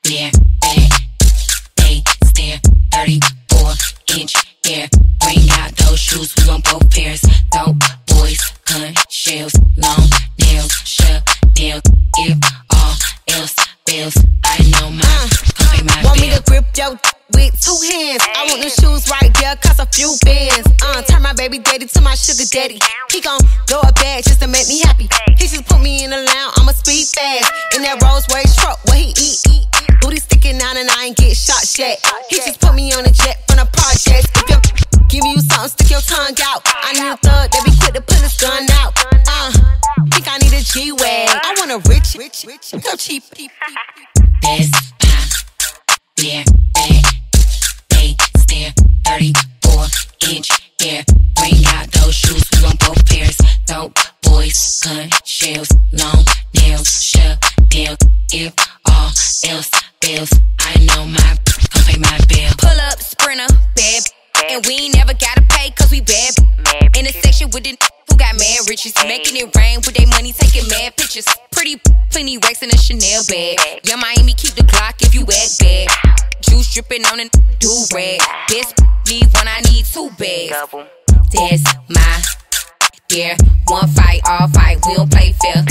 yeah, bad. They stare, 34-inch hair. Bring out those shoes, we want both pairs. Dope boys, gun shells, long nails, shut down. If all else fails, I know my gon' pay my want bill. me to grip your with 2 hands. I want the shoes right there, cost a few bands. Turn my baby daddy to my sugar daddy. He gon' blow a bag just to make me happy. He just put me in the lounge, I'ma speed fast. In that Rolls Royce truck, what he eat? Booty sticking out and I ain't get shot yet. He just put me on a jet from the projects. If you give you something, stick your tongue out. I need a thug that be quick to pull his gun out. Think I need a G-Wag. I want a rich, no cheap. That's my beer bag. They stare, 34-inch hair. Bring out those shoes, we want both pairs. Dope boys, gun shells, long nails, shut down. If all else fails, I know my gon' pay my bill. Pull up, Sprinter, bad. And we ain't never gotta pay cause we bad. In a section with the who got mad riches. Making it rain with they money, taking mad pictures. Pretty plenty racks in a Chanel bag. Young Miami, keep the Glock if you act bad. Juice dripping on a do-rag. This need one, I need 2 bags. That's my dear. One fight, all fight, we don't play fair.